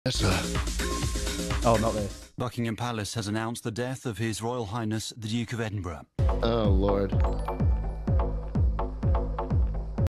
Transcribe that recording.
Yes, sir. Oh, not this. Buckingham Palace has announced the death of His Royal Highness the Duke of Edinburgh. Oh, Lord.